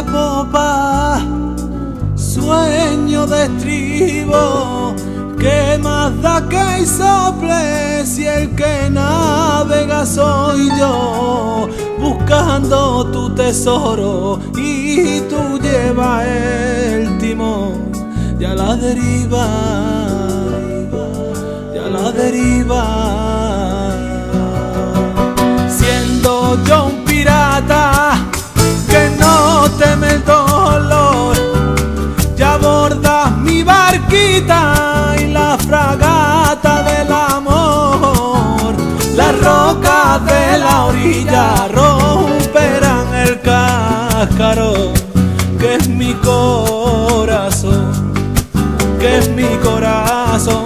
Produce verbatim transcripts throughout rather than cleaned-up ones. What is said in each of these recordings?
de popa, sueño de estribo. ¿Qué más da que sople si el que navega soy yo? Buscando tu tesoro y tú llevas el timón. Y a la deriva, y a la deriva. Siendo yo un pirata que no teme el dolor, ya bordas mi barquita y la fragata del amor. Las rocas de la orilla romperán el cascarón, que es mi corazón, que es mi corazón.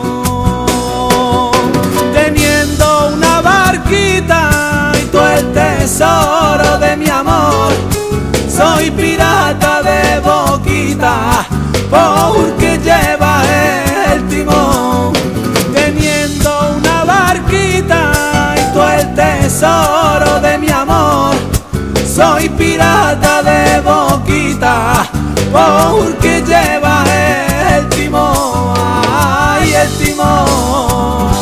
Teniendo una barquita y tú el tesoro de mi amor, soy pirata de boquita porque lleva el timón. Teniendo una barquita y tú el tesoro de mi amor, soy pirata de boquita porque lleva el timón. Ay, el timón.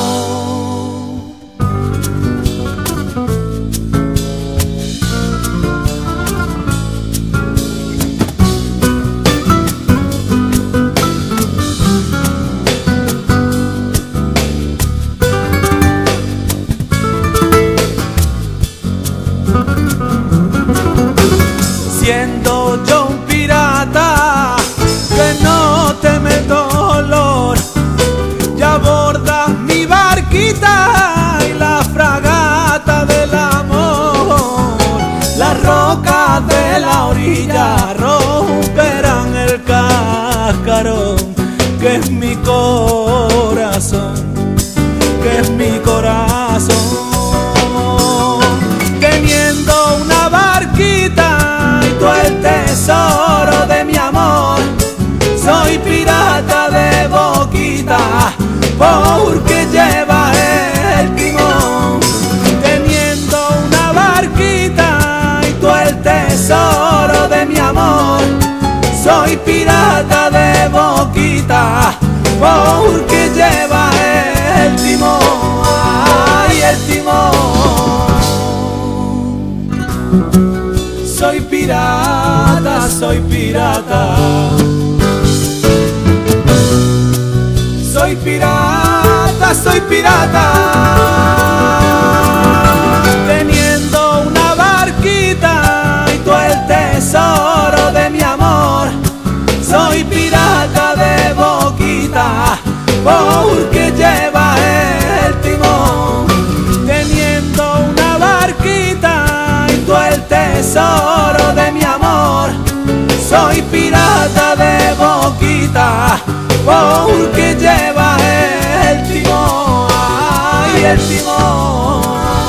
Siendo yo un pirata que no teme el dolor, ya bordas mi barquita y la fragata del amor. Las rocas de la orilla romperán el cascarón, que es mi corazón, que es mi corazón. Teniendo una barquita y tú el tesoro de mi amor, soy pirata de boquita porque lleva el timón. Teniendo una barquita y tú el tesoro de mi amor, soy pirata de boquita porque lleva el timón. Ay, el timón. Soy pirata, soy pirata. Soy pirata, soy pirata. Teniendo una barquita y tú el tesoro de mi amor, soy pirata de boquita porque lleva el timón. Teniendo una barquita y tú el tesoro de mi amor, soy pirata de boquita porque lleva el timón. Ay, el timón.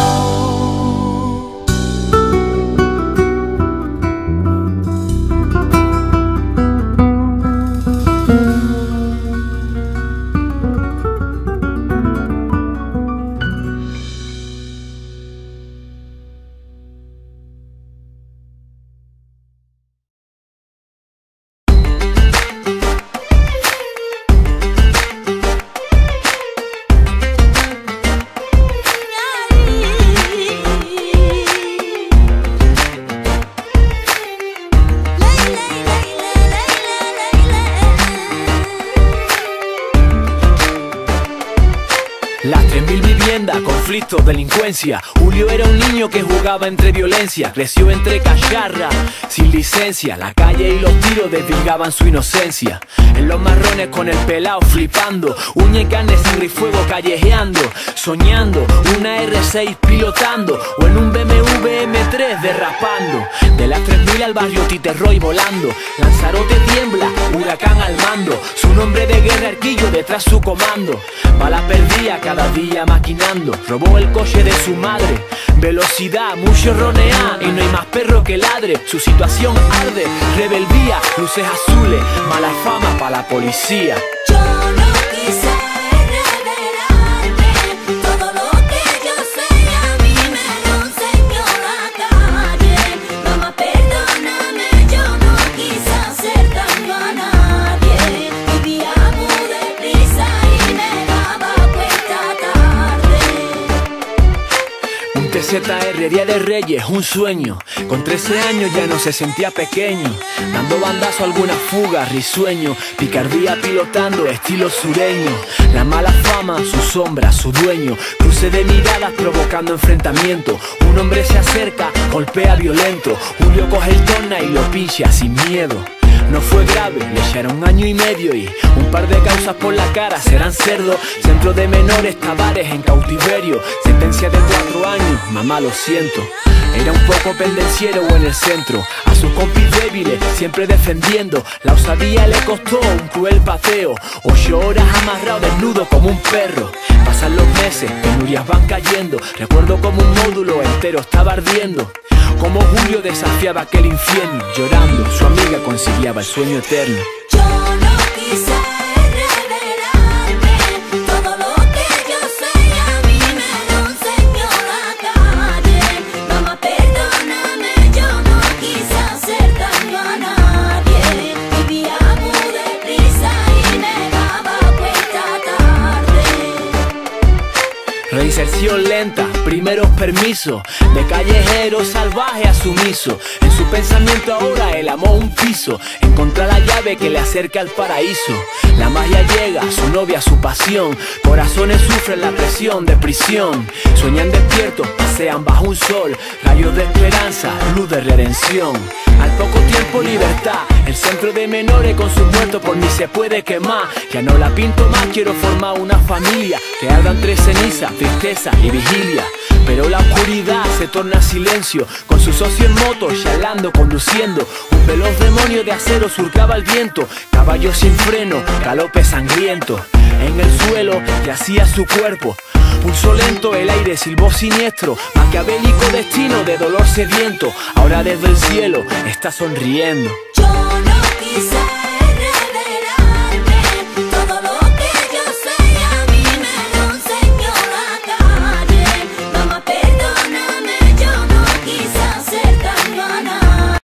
Las tres mil viviendas, conflictos, delincuencia. Julio era un niño que jugaba entre violencia, creció entre cacharras, sin licencia. La calle y los tiros desvirgaban su inocencia. En los marrones con el pelao flipando, uña y carne, sangre y fuego callejeando, soñando una erre seis pilotando o en un be eme ve eme tres derrapando. De las tres mil al barrio Titerroy volando, Lanzarote tiembla, huracán al mando. Su nombre de guerra Arquillo detrás su comando. Bala perdía cada día maquinando. Robó el coche de su madre, velocidad, mucho ronea y no hay más perro que ladre. Su situación arde, rebeldía, luces azules, mala fama para la policía. Yo no quise revelarme todo lo que yo sé, a mí me lo enseñó la calle. Mamá, perdóname, yo no Z R, Día de Reyes, un sueño. Con trece años ya no se sentía pequeño, dando bandazo a alguna fuga, risueño. Picardía pilotando, estilo sureño. La mala fama, su sombra, su dueño. Cruce de miradas provocando enfrentamiento. Un hombre se acerca, golpea violento. Julio coge el torna y lo pincha sin miedo. No fue grave, le echaron un año y medio y un par de causas por la cara, serán cerdos. Centro de menores, Tabares en cautiverio. Sentencia de cuatro años, mamá lo siento. Era un poco pendenciero en el centro, a sus compis débiles siempre defendiendo. La osadía le costó un cruel paseo, ocho horas amarrado desnudo como un perro. Pasan los meses, penurias van cayendo. Recuerdo como un módulo entero estaba ardiendo. Como Julio desafiaba aquel infierno, llorando, su amiga conciliaba el sueño eterno. Yo no quise revelarme todo lo que yo soy, a mí me lo enseñó la calle. Mamá, perdóname, yo no quise hacer daño a nadie. Vivía muy deprisa y me daba cuenta tarde. Reinserción lenta, primeros permisos, de callejero salvaje a sumiso. En su pensamiento ahora él amó un piso, encontrar la llave que le acerca al paraíso. La magia llega, su novia, su pasión. Corazones sufren la presión de prisión. Sueñan despiertos, pasean bajo un sol. Rayos de esperanza, luz de redención. Al poco tiempo libertad, el centro de menores con sus muertos por mí se puede quemar. Ya no la pinto más, quiero formar una familia que arda entre ceniza, tristeza y vigilia. Pero la oscuridad se torna silencio, con su socio en moto, charlando, conduciendo. Un veloz demonio de acero surcaba el viento, caballo sin freno, galope sangriento. En el suelo yacía su cuerpo, pulso lento, el aire silbó siniestro. Maquiavélico destino de dolor sediento, ahora desde el cielo está sonriendo. Yo